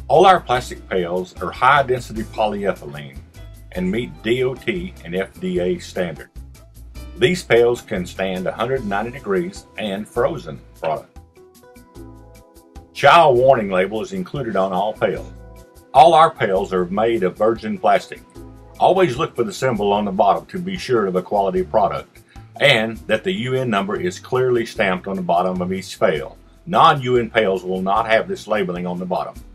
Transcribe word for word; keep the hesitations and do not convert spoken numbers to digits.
All our plastic pails are high-density polyethylene and meet D O T and F D A standards. These pails can stand one hundred ninety degrees and frozen product. Child warning label is included on all pails. All our pails are made of virgin plastic. Always look for the symbol on the bottom to be sure of a quality product, and that the U N number is clearly stamped on the bottom of each pail. Non-U N pails will not have this labeling on the bottom.